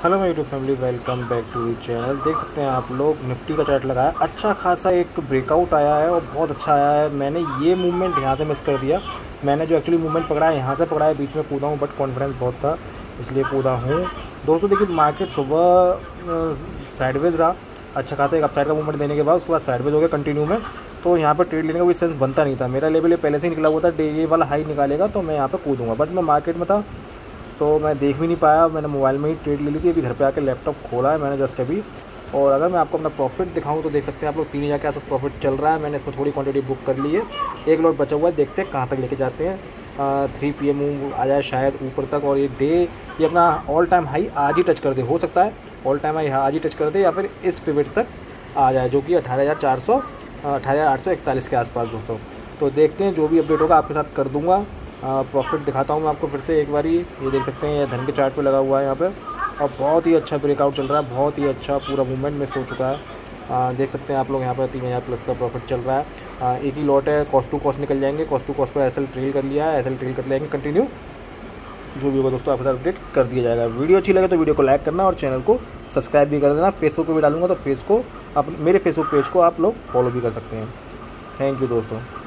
Hello my YouTube family, welcome back to the channel. देख सकते हैं आप लोग निफ्टी का चार्ट लगाया, अच्छा खासा एक ब्रेकआउट आया है और बहुत अच्छा आया है। मैंने ये मूवमेंट यहाँ से मिस कर दिया। मैंने जो एक्चुअली मूवमेंट पकड़ा है यहाँ से पकड़ा है, बीच में कूदा हूँ बट कॉन्फिडेंस बहुत था इसलिए कूदा हूँ। दोस्तों देखिए, मार्केट सुबह साइडवेज रहा, अच्छा खासा एक अपसाइड का मूवमेंट देने के बाद उसके बाद साइडवेज हो गया कंटिन्यू में। तो यहाँ पर ट्रेड लेने का कोई सेंस बनता नहीं था। मेरा लेवल ये पहले से ही निकला हुआ था, ये वाला हाई निकालेगा तो मैं यहाँ पर कूदूँगा, बट मैं मार्केट में था तो मैं देख भी नहीं पाया। मैंने मोबाइल में ही ट्रेड ले ली थी। अभी घर पे आकर लैपटॉप खोला है मैंने जस्ट अभी। और अगर मैं आपको अपना प्रॉफिट दिखाऊं तो देख सकते हैं आप लोग 3000 के आसपास प्रॉफिट चल रहा है। मैंने इसमें थोड़ी क्वांटिटी बुक कर ली है, एक लॉट बचा हुआ है, देखते हैं कहाँ तक लेके जाते हैं। 3 PM आ जाए शायद ऊपर तक, और ये अपना ऑल टाइम हाई आज ही टच कर दे। हो सकता है ऑल टाइम हाई आज ही टच कर दे या फिर इस पिवट तक आ जाए, जो कि 18,841 के आसपास दोस्तों। तो देखते हैं, जो भी अपडेट होगा आपके साथ कर दूंगा। प्रॉफिट दिखाता हूँ मैं आपको फिर से एक बारी। ये देख सकते हैं, ये धन के चार्ट पे लगा हुआ है यहाँ पे, और बहुत ही अच्छा ब्रेकआउट चल रहा है, बहुत ही अच्छा पूरा मूवमेंट मिस हो चुका है। देख सकते हैं आप लोग यहाँ पर 3000 प्लस का प्रॉफिट चल रहा है। एक ही लॉट है, कॉस्ट टू कॉस्ट निकल जाएंगे। कॉस्ट टू कॉस्ट पर एसएल ट्रेल कर लिया है, एसएल ट्रेल कर लेंगे कंटिन्यू। जो भी होगा दोस्तों आपके साथ अपडेट कर दिया जाएगा। वीडियो अच्छी लगे तो वीडियो को लाइक करना और चैनल को सब्सक्राइब भी कर देना। फेसबुक पे भी डालूंगा तो मेरे फेसबुक पेज को आप लोग फॉलो भी कर सकते हैं। थैंक यू दोस्तों।